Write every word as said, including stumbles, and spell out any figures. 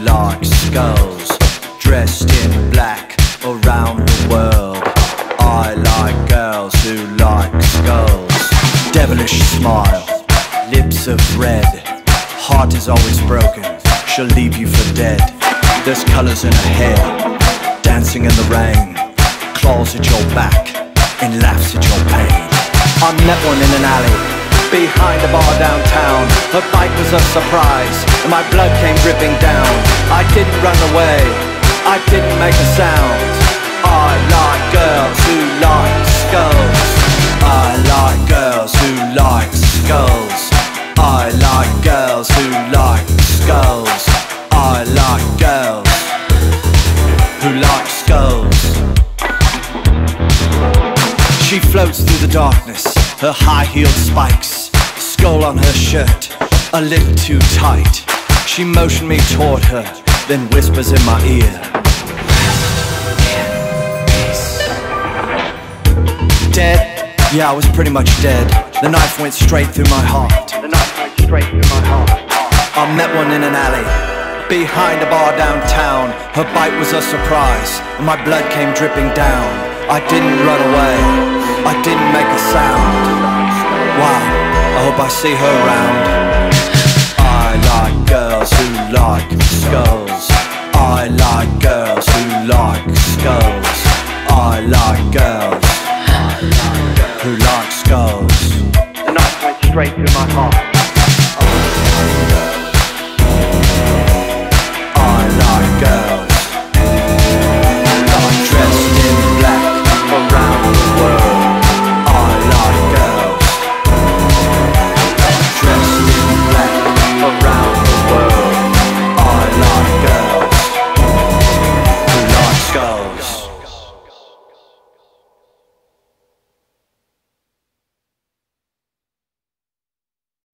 like skulls, dressed in black around the world. I like girls who like skulls. Devilish smile, lips of red, heart is always broken, she'll leave you for dead. There's colours in her hair, dancing in the rain, claws at your back and laughs at your pain. I met one in an alley, behind a bar downtown. Her bite was a surprise, and my blood came dripping down. I didn't run away, I didn't make a sound. I like girls who like skulls. I like girls who like skulls. I like girls who like skulls. I like girls who like skulls. She floats through the darkness, her high-heeled spikes, skull on her shirt, a little too tight. She motioned me toward her, then whispers in my ear, dead? Yeah, I was pretty much dead. The knife went straight through my heart. The knife went straight through my heart. I met one in an alley, behind a bar downtown. Her bite was a surprise, and my blood came dripping down. I didn't run away, I didn't make a sound. Wow, I hope I see her around. I like girls who like skulls. I like girls who like skulls. I like girls who like skulls. The knife went straight through my heart.